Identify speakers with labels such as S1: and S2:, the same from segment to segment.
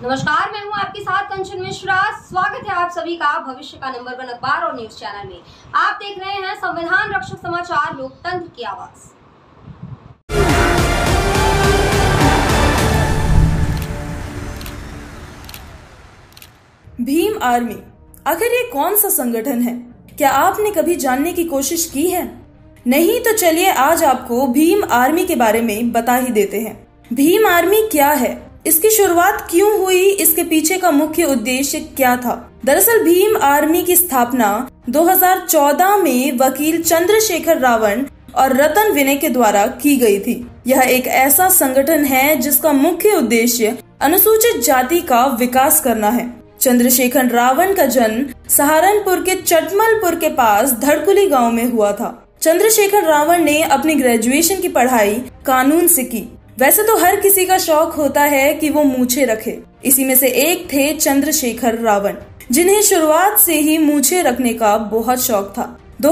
S1: नमस्कार, मैं हूं आपके साथ कंचन मिश्रा। स्वागत है आप सभी का भविष्य का नंबर 1 अखबार और न्यूज चैनल में। आप देख रहे हैं संविधान रक्षक समाचार, लोकतंत्र की आवाज।
S2: भीम आर्मी आखिर ये कौन सा संगठन है? क्या आपने कभी जानने की कोशिश की है? नहीं तो चलिए आज आपको भीम आर्मी के बारे में बता ही देते हैं। भीम आर्मी क्या है, इसकी शुरुआत क्यों हुई, इसके पीछे का मुख्य उद्देश्य क्या था? दरअसल भीम आर्मी की स्थापना 2014 में वकील चंद्रशेखर रावण और रतन विनय के द्वारा की गई थी। यह एक ऐसा संगठन है जिसका मुख्य उद्देश्य अनुसूचित जाति का विकास करना है। चंद्रशेखर रावण का जन्म सहारनपुर के चटमलपुर के पास धड़कुली गांव में हुआ था। चंद्रशेखर रावण ने अपनी ग्रेजुएशन की पढ़ाई कानून से की। वैसे तो हर किसी का शौक होता है कि वो मूछें रखे, इसी में से एक थे चंद्रशेखर रावण, जिन्हें शुरुआत से ही मूछें रखने का बहुत शौक था।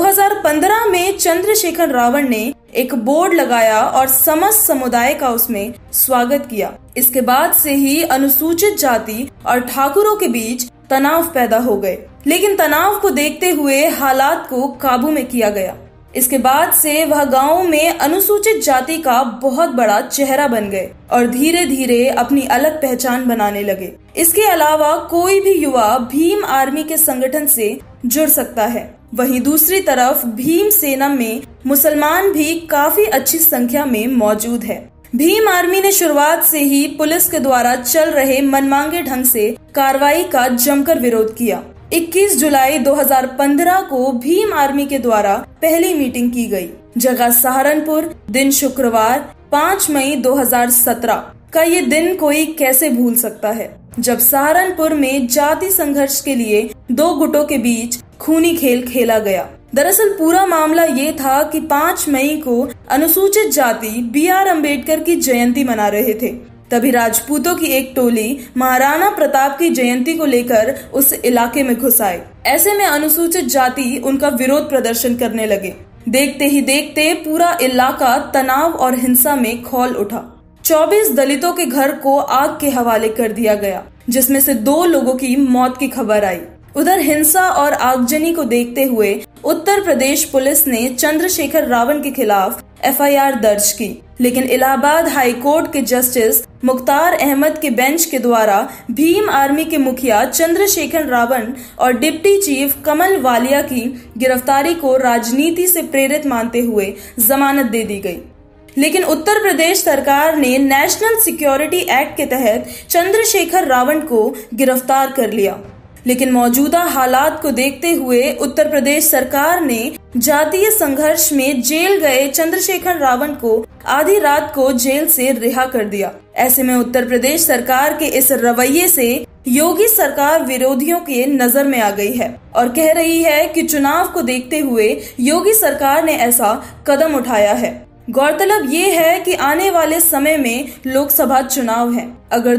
S2: 2015 में चंद्रशेखर रावण ने एक बोर्ड लगाया और समस्त समुदाय का उसमें स्वागत किया। इसके बाद से ही अनुसूचित जाति और ठाकुरों के बीच तनाव पैदा हो गए, लेकिन तनाव को देखते हुए हालात को काबू में किया गया। इसके बाद से वह गांव में अनुसूचित जाति का बहुत बड़ा चेहरा बन गए और धीरे धीरे अपनी अलग पहचान बनाने लगे। इसके अलावा कोई भी युवा भीम आर्मी के संगठन से जुड़ सकता है। वहीं दूसरी तरफ भीम सेना में मुसलमान भी काफी अच्छी संख्या में मौजूद है। भीम आर्मी ने शुरुआत से ही पुलिस के द्वारा चल रहे मनमांगे ढंग से कार्रवाई का जमकर विरोध किया। 21 जुलाई 2015 को भीम आर्मी के द्वारा पहली मीटिंग की गई। जगह सहारनपुर, दिन शुक्रवार 5 मई 2017 का ये दिन कोई कैसे भूल सकता है, जब सहारनपुर में जाति संघर्ष के लिए दो गुटों के बीच खूनी खेल खेला गया। दरअसल पूरा मामला ये था कि 5 मई को अनुसूचित जाति BR अम्बेडकर की जयंती मना रहे थे। तभी राजपूतों की एक टोली महाराणा प्रताप की जयंती को लेकर उस इलाके में घुस आए। ऐसे में अनुसूचित जाति उनका विरोध प्रदर्शन करने लगे। देखते ही देखते पूरा इलाका तनाव और हिंसा में खौल उठा। 24 दलितों के घर को आग के हवाले कर दिया गया, जिसमें से 2 लोगों की मौत की खबर आई। उधर हिंसा और आगजनी को देखते हुए उत्तर प्रदेश पुलिस ने चंद्रशेखर रावण के खिलाफ FIR दर्ज की, लेकिन इलाहाबाद हाई कोर्ट के जस्टिस मुख्तार अहमद के बेंच के द्वारा भीम आर्मी के मुखिया चंद्रशेखर रावण और डिप्टी चीफ कमल वालिया की गिरफ्तारी को राजनीति से प्रेरित मानते हुए जमानत दे दी गई। लेकिन उत्तर प्रदेश सरकार ने नेशनल सिक्योरिटी एक्ट के तहत चंद्रशेखर रावण को गिरफ्तार कर लिया। लेकिन मौजूदा हालात को देखते हुए उत्तर प्रदेश सरकार ने जातीय संघर्ष में जेल गए चंद्रशेखर रावण को आधी रात को जेल से रिहा कर दिया। ऐसे में उत्तर प्रदेश सरकार के इस रवैये से योगी सरकार विरोधियों के नजर में आ गई है और कह रही है कि चुनाव को देखते हुए योगी सरकार ने ऐसा कदम उठाया है। गौरतलब ये है कि आने वाले समय में लोकसभा चुनाव है। अगर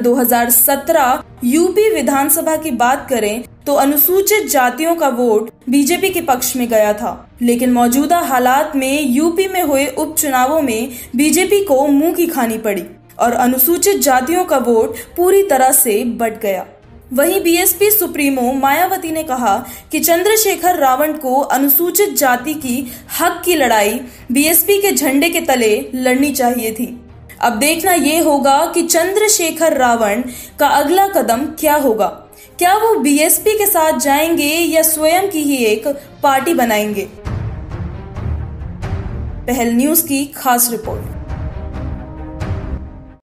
S2: 2017 यूपी विधानसभा की बात करें तो अनुसूचित जातियों का वोट बीजेपी के पक्ष में गया था, लेकिन मौजूदा हालात में यूपी में हुए उपचुनावों में बीजेपी को मुंह की खानी पड़ी और अनुसूचित जातियों का वोट पूरी तरह से बट गया। वहीं BSP सुप्रीमो मायावती ने कहा कि चंद्रशेखर रावण को अनुसूचित जाति की हक की लड़ाई BSP के झंडे के तले लड़नी चाहिए थी। अब देखना ये होगा कि चंद्रशेखर रावण का अगला कदम क्या होगा। क्या वो BSP के साथ जाएंगे या स्वयं की ही एक पार्टी बनाएंगे? पहल न्यूज की खास रिपोर्ट।